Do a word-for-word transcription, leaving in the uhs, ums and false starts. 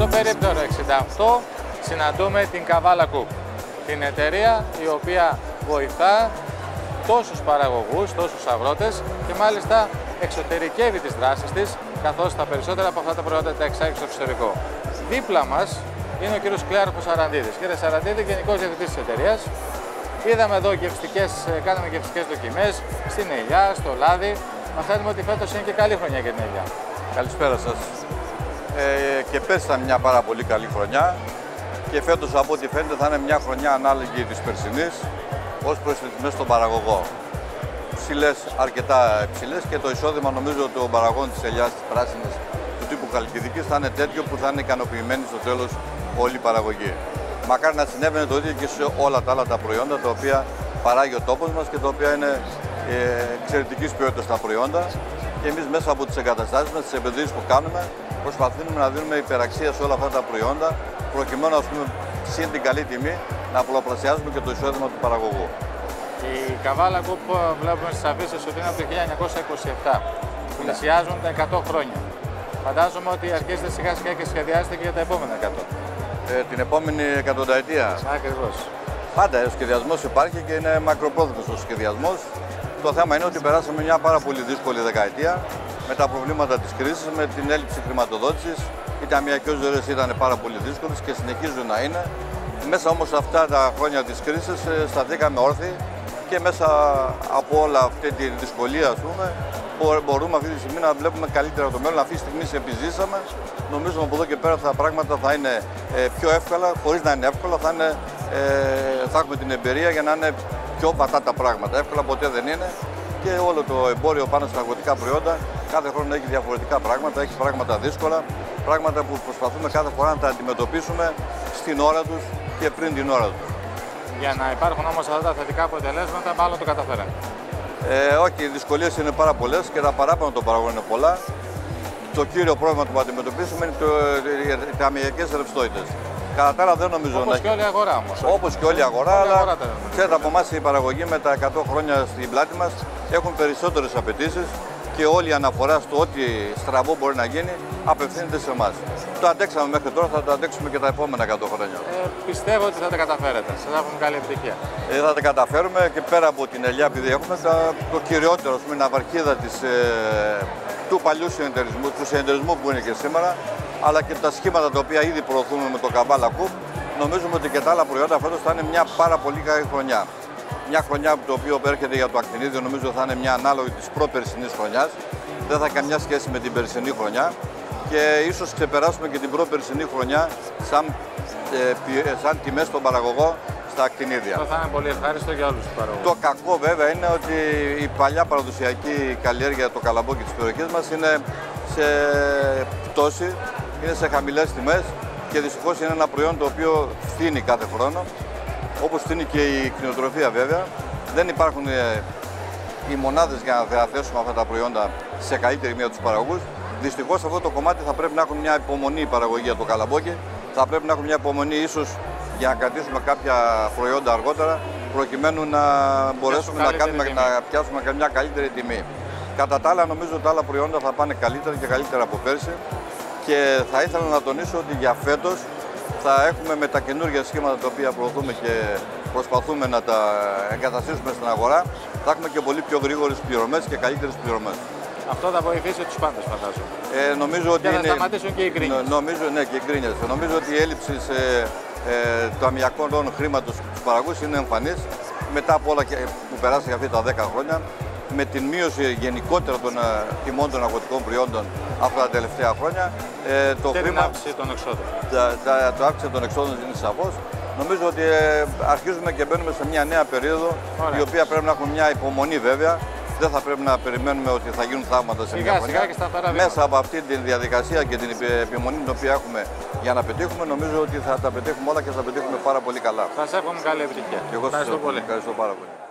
Στο περίπτερο εξήντα οκτώ συναντούμε την Καβάλα Group, την εταιρεία η οποία βοηθά τόσους παραγωγούς, τόσους αγρότες και μάλιστα εξωτερικεύει τις δράσεις της, καθώς τα περισσότερα από αυτά τα προϊόντα τα εξάγει στο εξωτερικό. Δίπλα μας είναι ο κύριος Κλέαρχος Σαραντίδης. Κύριε Σαραντίδη, Γενικός Διευθυντής της εταιρείας. Είδαμε εδώ γευστικές, κάναμε γευστικές δοκιμές στην ελιά, στο λάδι. Μαθαίνουμε ότι φέτος είναι και καλή χρονιά για την ελιά. Καλησπέρα σας. Ε, και πέρσι ήταν μια πάρα πολύ καλή χρονιά και φέτος από ό,τι φαίνεται θα είναι μια χρονιά ανάλογη της περσινής ως προς τις τιμές στον παραγωγό. Ψηλές, αρκετά ψηλές και το εισόδημα νομίζω των παραγωγών της ελιάς της πράσινης του τύπου Χαλκιδικής θα είναι τέτοιο που θα είναι ικανοποιημένοι στο τέλος όλη η παραγωγή. Μακάρι να συνέβαινε το ίδιο και σε όλα τα άλλα τα προϊόντα τα οποία παράγει ο τόπος μας και τα οποία είναι ε, εξαιρετικής ποιότητας τα προϊόντα. Και εμείς μέσα από τις εγκαταστάσεις μας, τις επενδύσεις που κάνουμε, προσπαθούμε να δίνουμε υπεραξία σε όλα αυτά τα προϊόντα, προκειμένου ας πούμε, συν την καλή τιμή να πολλαπλασιάζουμε και το εισόδημα του παραγωγού. Η Καβάλα Group βλέπουμε στις αφήσεις ότι είναι από το χίλια εννιακόσια είκοσι επτά. Πλησιάζουν τα εκατό χρόνια. Φαντάζομαι ότι αρχίζετε σιγά σιγά και σχεδιάζετε και για τα επόμενα εκατό. Ε, την επόμενη εκατονταετία. Ακριβώς. Πάντα ο σχεδιασμός υπάρχει και είναι μακροπρόθεσμος ο σχεδιασμός. Το θέμα είναι ότι περάσαμε μια πάρα πολύ δύσκολη δεκαετία με τα προβλήματα της κρίσης, με την έλλειψη χρηματοδότησης. Οι ταμιακές ροές ήταν πάρα πολύ δύσκολες και συνεχίζουν να είναι. Μέσα όμως σε αυτά τα χρόνια της κρίσης σταθήκαμε όρθιοι και μέσα από όλα αυτή τη δυσκολία ας πούμε, μπορούμε αυτή τη στιγμή να βλέπουμε καλύτερα το μέλλον. Αυτή τη στιγμή επιζήσαμε. Νομίζουμε από εδώ και πέρα τα πράγματα θα είναι πιο εύκολα, χωρίς να είναι εύκολα, θα, είναι, θα έχουμε την εμπειρία για να είναι πιο βατά τα πράγματα. Εύκολα ποτέ δεν είναι και όλο το εμπόριο πάνω στα αγροτικά προϊόντα κάθε χρόνο έχει διαφορετικά πράγματα, έχει πράγματα δύσκολα, πράγματα που προσπαθούμε κάθε φορά να τα αντιμετωπίσουμε στην ώρα τους και πριν την ώρα τους. Για να υπάρχουν όμως αυτά τα θετικά αποτελέσματα, μάλλον το καταφέραμε. Ε, όχι, οι δυσκολίες είναι πάρα πολλές και τα παράπονα των παραγωγών είναι πολλά. Το κύριο πρόβλημα που αντιμετωπίσουμε είναι το, οι ταμιακές ρευστότητες. Κατά τα άλλα δεν νομίζω όπως να και όλη η αγορά όμως. Όπως και όλη η αγορά, όλη αλλά αγορά ξέρετε από εμάς η παραγωγή με τα εκατό χρόνια στην πλάτη μας έχουν περισσότερες απαιτήσεις και όλη η αναφορά στο ό,τι στραβό μπορεί να γίνει απευθύνεται σε εμάς. Το αντέξαμε μέχρι τώρα, θα το αντέξουμε και τα επόμενα εκατό χρόνια. Ε, πιστεύω ότι θα τα καταφέρετε. Σας εύχομαι καλή επιτυχία. Ε, θα τα καταφέρουμε και πέρα από την ελιά, επειδή έχουμε τα, το κυριότερο, πούμε, ναυαρχίδα της, ε, του παλιού συνεταιρισμού, του συνεταιρισμού που είναι και σήμερα, αλλά και τα σχήματα τα οποία ήδη προωθούμε με το Καβάλα Group, νομίζουμε ότι και τα άλλα προϊόντα φέτος θα είναι μια πάρα πολύ καλή χρονιά. Μια χρονιά που το οποίο έρχεται για το ακτινίδιο νομίζω θα είναι μια ανάλογη της προπερσινής χρονιάς. Δεν θα έχει καμιά σχέση με την περσινή χρονιά και ίσως ξεπεράσουμε και την προπερσινή χρονιά σαν, ε, σαν τιμές στον παραγωγό στα ακτινίδια. Αυτό θα είναι πολύ ευχάριστο για όλους τους παραγωγούς. Το κακό βέβαια είναι ότι η παλιά παραδοσιακή καλλιέργεια, το καλαμπόκι της περιοχής μας είναι σε πτώση, είναι σε χαμηλές τιμές και δυστυχώς είναι ένα προϊόν το οποίο φθήνει κάθε χρόνο. Όπως φθήνει και η κτηνοτροφία βέβαια. Δεν υπάρχουν ε, οι μονάδες για να διαθέσουμε αυτά τα προϊόντα σε καλύτερη μία τους παραγωγούς. Δυστυχώς σε αυτό το κομμάτι θα πρέπει να έχουν μια υπομονή η παραγωγή για το καλαμπόκι. Θα πρέπει να έχουν μια υπομονή ίσως για να κρατήσουμε κάποια προϊόντα αργότερα προκειμένου να μπορέσουμε να, κάνουμε, να πιάσουμε μια καλύτερη τιμή. Κατά τα άλλα νομίζω ότι τα άλλα προϊόντα θα πάνε καλύτερα και καλύτερα από πέρσι και θα ήθελα να τονίσω ότι για φέτος θα έχουμε με τα καινούργια σχήματα τα οποία προωθούμε και προσπαθούμε να τα εγκαταστήσουμε στην αγορά, θα έχουμε και πολύ πιο γρήγορες πληρωμές και καλύτερες πληρωμές. Αυτό θα βοηθήσει τους πάντες, φαντάζομαι. Ε, νομίζω ότι και θα είναι... σταματήσουν και οι γκρίνιες. Νομίζω, ναι, και οι γκρίνιες. Νομίζω ότι η έλλειψη σε, ε, ταμιακών ροών χρήματος στους παραγωγούς είναι εμφανής μετά από όλα που περάσει για αυτά τα δέκα χρόνια. Με την μείωση γενικότερα των uh, τιμών των αγροτικών προϊόντων αυτά τα τελευταία χρόνια. Ε, το και χρήμα, την αύξηση των εξόδων. Τα, τα, το αύξηση των εξόδων είναι σαφώς. Νομίζω ότι ε, αρχίζουμε και μπαίνουμε σε μια νέα περίοδο, Ωραία. η οποία πρέπει να έχουμε μια υπομονή βέβαια. Δεν θα πρέπει να περιμένουμε ότι θα γίνουν θαύματα σε σιγά, μια χρονιά. Σιγά και σταθερά Μέσα από αυτή τη διαδικασία και την επιμονή την οποία έχουμε για να πετύχουμε, νομίζω ότι θα τα πετύχουμε όλα και θα τα πετύχουμε πάρα πολύ καλά. Σας εύχομαι καλή επιτυχία. Και εγώ σας ευχαριστώ πάρα πολύ.